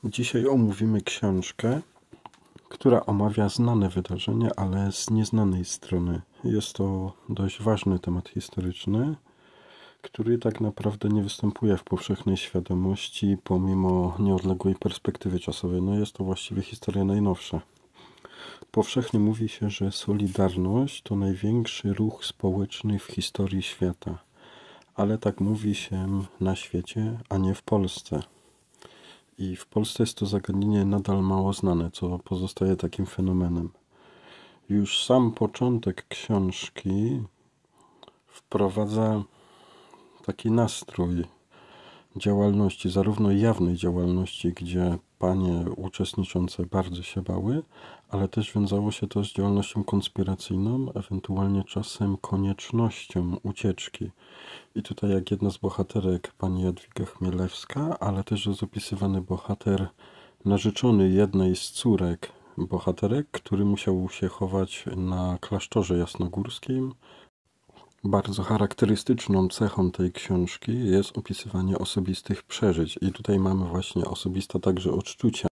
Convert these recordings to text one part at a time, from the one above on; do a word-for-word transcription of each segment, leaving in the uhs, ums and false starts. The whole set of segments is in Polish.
Dzisiaj omówimy książkę, która omawia znane wydarzenie, ale z nieznanej strony. Jest to dość ważny temat historyczny, który tak naprawdę nie występuje w powszechnej świadomości pomimo nieodległej perspektywy czasowej. No jest to właściwie historia najnowsza. Powszechnie mówi się, że Solidarność to największy ruch społeczny w historii świata. Ale tak mówi się na świecie, a nie w Polsce. I w Polsce jest to zagadnienie nadal mało znane, co pozostaje takim fenomenem. Już sam początek książki wprowadza taki nastrój działalności, zarówno jawnej działalności, gdzie panie uczestniczące bardzo się bały, ale też wiązało się to z działalnością konspiracyjną, ewentualnie czasem koniecznością ucieczki. I tutaj jak jedna z bohaterek, pani Jadwiga Chmielewska, ale też jest opisywany bohater narzeczony jednej z córek bohaterek, który musiał się chować na klasztorze jasnogórskim. Bardzo charakterystyczną cechą tej książki jest opisywanie osobistych przeżyć. I tutaj mamy właśnie osobiste także odczucia.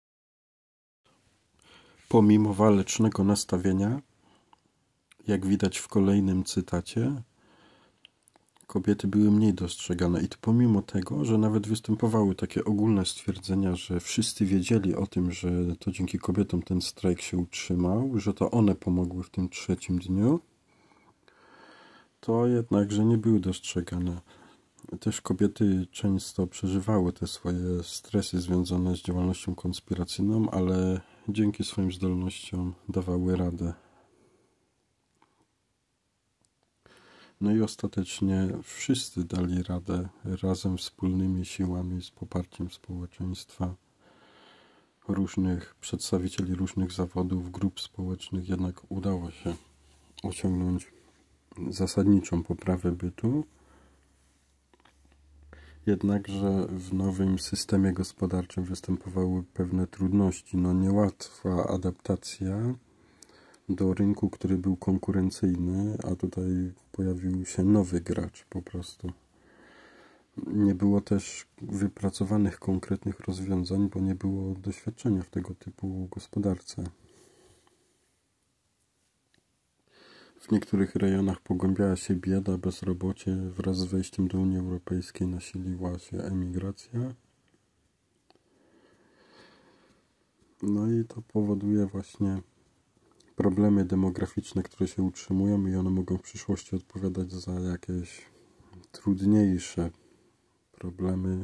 Pomimo walecznego nastawienia, jak widać w kolejnym cytacie, kobiety były mniej dostrzegane. I to pomimo tego, że nawet występowały takie ogólne stwierdzenia, że wszyscy wiedzieli o tym, że to dzięki kobietom ten strajk się utrzymał, że to one pomogły w tym trzecim dniu, to jednakże nie były dostrzegane. Też kobiety często przeżywały te swoje stresy związane z działalnością konspiracyjną, ale dzięki swoim zdolnościom dawały radę. No i ostatecznie wszyscy dali radę razem wspólnymi siłami, z poparciem społeczeństwa, różnych przedstawicieli różnych zawodów, grup społecznych, jednak udało się osiągnąć zasadniczą poprawę bytu. Jednakże w nowym systemie gospodarczym występowały pewne trudności. No niełatwa adaptacja do rynku, który był konkurencyjny, a tutaj pojawił się nowy gracz po prostu. Nie było też wypracowanych konkretnych rozwiązań, bo nie było doświadczenia w tego typu gospodarce. W niektórych rejonach pogłębiała się bieda, bezrobocie, wraz z wejściem do Unii Europejskiej nasiliła się emigracja. No i to powoduje właśnie problemy demograficzne, które się utrzymują i one mogą w przyszłości odpowiadać za jakieś trudniejsze problemy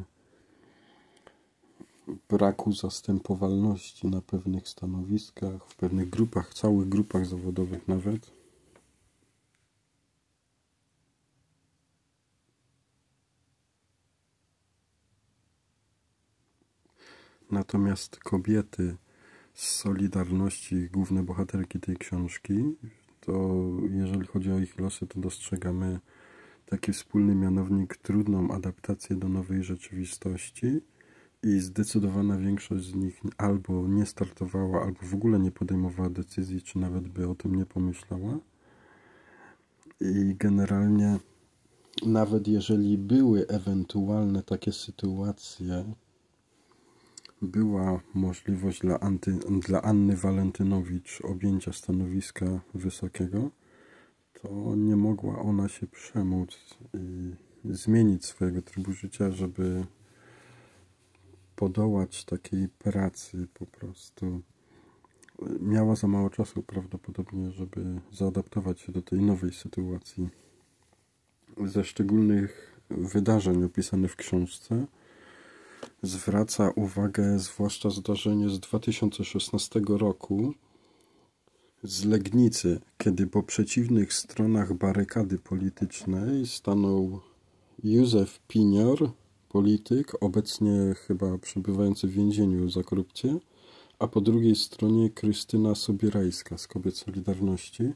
braku zastępowalności na pewnych stanowiskach, w pewnych grupach, całych grupach zawodowych nawet. Natomiast kobiety z Solidarności, główne bohaterki tej książki, to jeżeli chodzi o ich losy, to dostrzegamy taki wspólny mianownik, trudną adaptację do nowej rzeczywistości i zdecydowana większość z nich albo nie startowała, albo w ogóle nie podejmowała decyzji, czy nawet by o tym nie pomyślała. I generalnie nawet jeżeli były ewentualne takie sytuacje, była możliwość dla, Anty, dla Anny Walentynowicz objęcia stanowiska wysokiego, to nie mogła ona się przemóc i zmienić swojego trybu życia, żeby podołać takiej pracy po prostu. Miała za mało czasu prawdopodobnie, żeby zaadaptować się do tej nowej sytuacji. Ze szczególnych wydarzeń opisanych w książce zwraca uwagę zwłaszcza zdarzenie z dwa tysiące szesnastego roku z Legnicy, kiedy po przeciwnych stronach barykady politycznej stanął Józef Pinior, polityk, obecnie chyba przebywający w więzieniu za korupcję, a po drugiej stronie Krystyna Sobierajska z Kobiet Solidarności.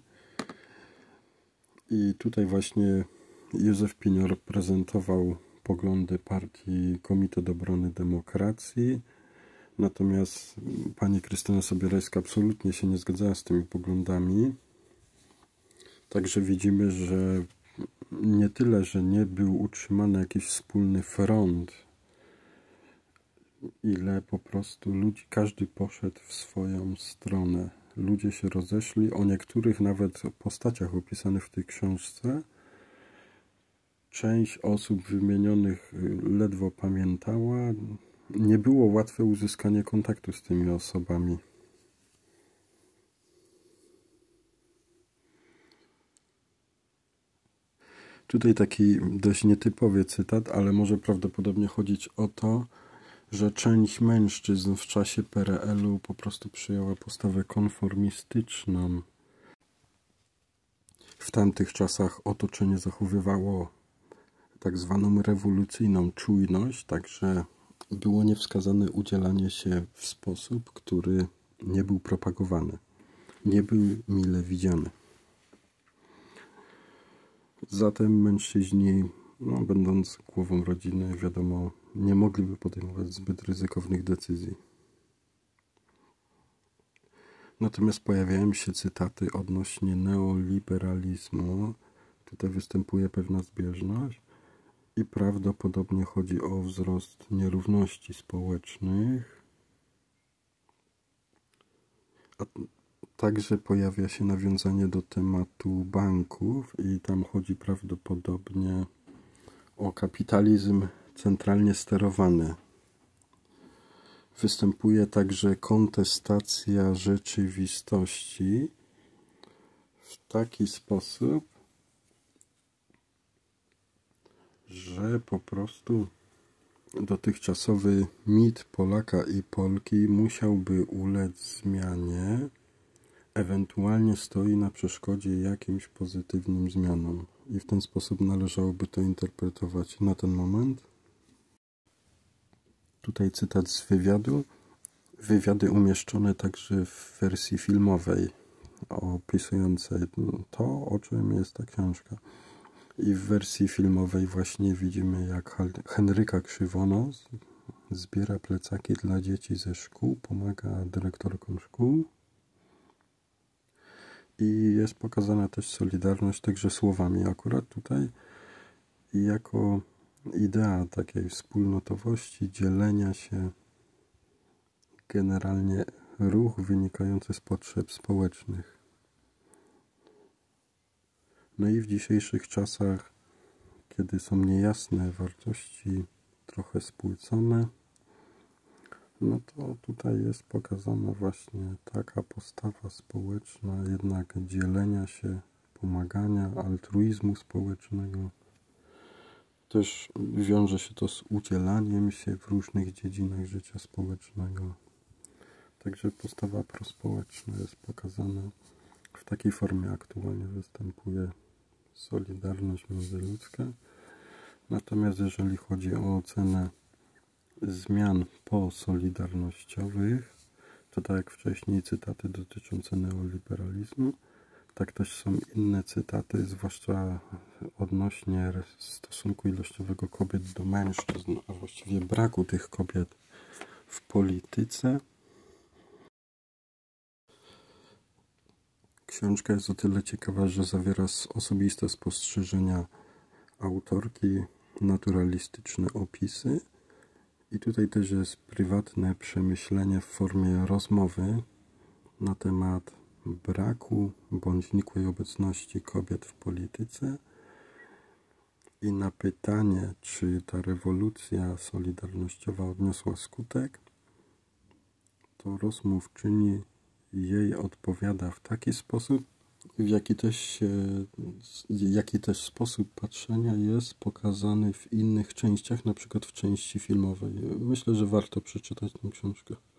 I tutaj właśnie Józef Pinior prezentował poglądy partii Komitet Obrony Demokracji, natomiast pani Krystyna Sobierajska absolutnie się nie zgadzała z tymi poglądami. Także widzimy, że nie tyle, że nie był utrzymany jakiś wspólny front ile po prostu ludzi, każdy poszedł w swoją stronę. Ludzie się rozeszli, o niektórych nawet postaciach opisanych w tej książce część osób wymienionych ledwo pamiętała. Nie było łatwe uzyskanie kontaktu z tymi osobami. Tutaj taki dość nietypowy cytat, ale może prawdopodobnie chodzić o to, że część mężczyzn w czasie P R L u po prostu przyjęła postawę konformistyczną. W tamtych czasach otoczenie zachowywało tak zwaną rewolucyjną czujność, także było niewskazane udzielanie się w sposób, który nie był propagowany, nie był mile widziany. Zatem mężczyźni, no, będąc głową rodziny, wiadomo, nie mogliby podejmować zbyt ryzykownych decyzji. Natomiast pojawiają się cytaty odnośnie neoliberalizmu. Tutaj występuje pewna zbieżność i prawdopodobnie chodzi o wzrost nierówności społecznych. A także pojawia się nawiązanie do tematu banków i tam chodzi prawdopodobnie o kapitalizm centralnie sterowany. Występuje także kontestacja rzeczywistości w taki sposób, że po prostu dotychczasowy mit Polaka i Polki musiałby ulec zmianie, ewentualnie stoi na przeszkodzie jakimś pozytywnym zmianom. I w ten sposób należałoby to interpretować na ten moment. Tutaj cytat z wywiadu. Wywiady umieszczone także w wersji filmowej, opisującej to, o czym jest ta książka. I w wersji filmowej właśnie widzimy, jak Henryka Krzywonos zbiera plecaki dla dzieci ze szkół, pomaga dyrektorkom szkół. I jest pokazana też solidarność także słowami. Akurat tutaj jako idea takiej wspólnotowości, dzielenia się, generalnie ruch wynikający z potrzeb społecznych. No i w dzisiejszych czasach, kiedy są niejasne wartości, trochę spłycone, no to tutaj jest pokazana właśnie taka postawa społeczna, jednak dzielenia się, pomagania, altruizmu społecznego. Też wiąże się to z udzielaniem się w różnych dziedzinach życia społecznego. Także postawa prospołeczna jest pokazana w takiej formie. Aktualnie występuje solidarność międzyludzka. Natomiast jeżeli chodzi o ocenę zmian posolidarnościowych, to tak jak wcześniej cytaty dotyczące neoliberalizmu, tak też są inne cytaty, zwłaszcza odnośnie stosunku ilościowego kobiet do mężczyzn, a właściwie braku tych kobiet w polityce. Książka jest o tyle ciekawa, że zawiera osobiste spostrzeżenia autorki, naturalistyczne opisy i tutaj też jest prywatne przemyślenie w formie rozmowy na temat braku bądź nikłej obecności kobiet w polityce i na pytanie, czy ta rewolucja solidarnościowa odniosła skutek, to rozmówczyni jej odpowiada w taki sposób, w jaki też, się, jaki też sposób patrzenia jest pokazany w innych częściach, na przykład w części filmowej. Myślę, że warto przeczytać tę książkę.